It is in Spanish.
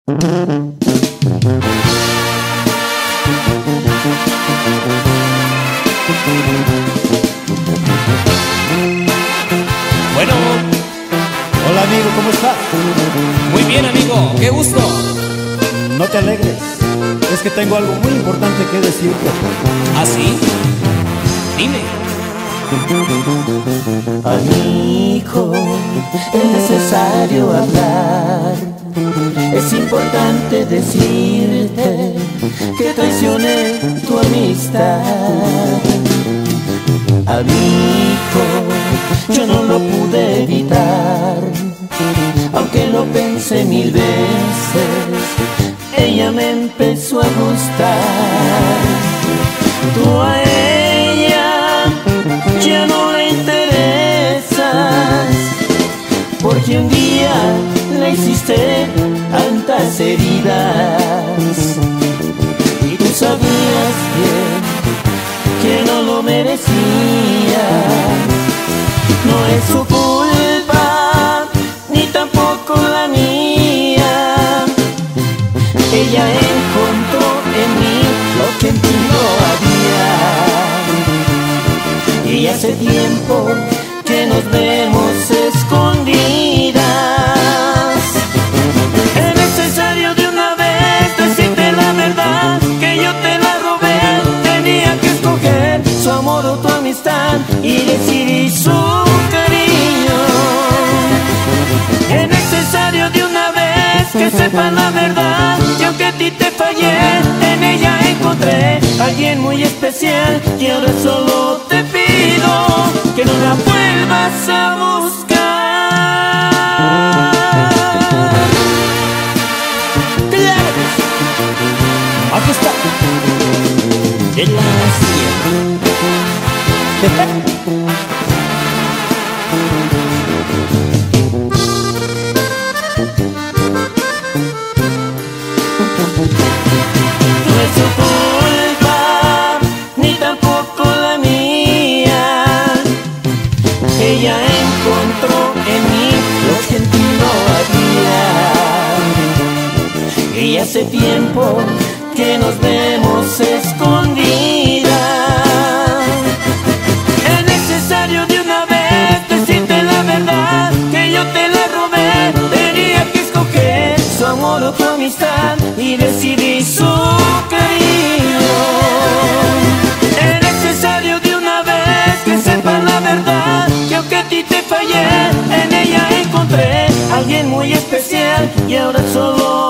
Bueno, Hola amigo, ¿cómo estás? muy bien amigo, qué gusto. No te alegres, es que tengo algo muy importante que decirte. ¿Ah, sí? Dime. Amigo, es necesario hablar. Es importante decirte que traicioné tu amistad. Amigo, yo no lo pude evitar, aunque lo pensé 1000 veces. Ella me empezó a gustar. Tú a ella ya no le interesas, porque un día le hiciste tantas heridas y tú sabías bien que no lo merecía. No es su culpa, ni tampoco la mía. Ella encontró en mí lo que en ti no había. Y hace tiempo que nos vemos escondidas. Es necesario de una vez decirte la verdad, que yo te la robé. Tenía que escoger su amor o tu amistad y decidí su cariño. Es necesario de una vez que sepas la verdad, que aunque a ti te fallé, en ella encontré a alguien muy especial. Y ahora solo te pido que no la vuelvas a buscar. ¡Claro! Aquí está. De la No es su culpa, ni tampoco la mía. Ella encontró en mí lo que en ti no había. Y hace tiempo que nos vemos escondidas. Es necesario de una vez decirte la verdad, que yo te la robé. Tenía que escoger su amor o tu amistad y decidí su cariño. Es necesario de una vez que sepas la verdad, que aunque a ti te fallé, en ella encontré a alguien muy especial. Y ahora solo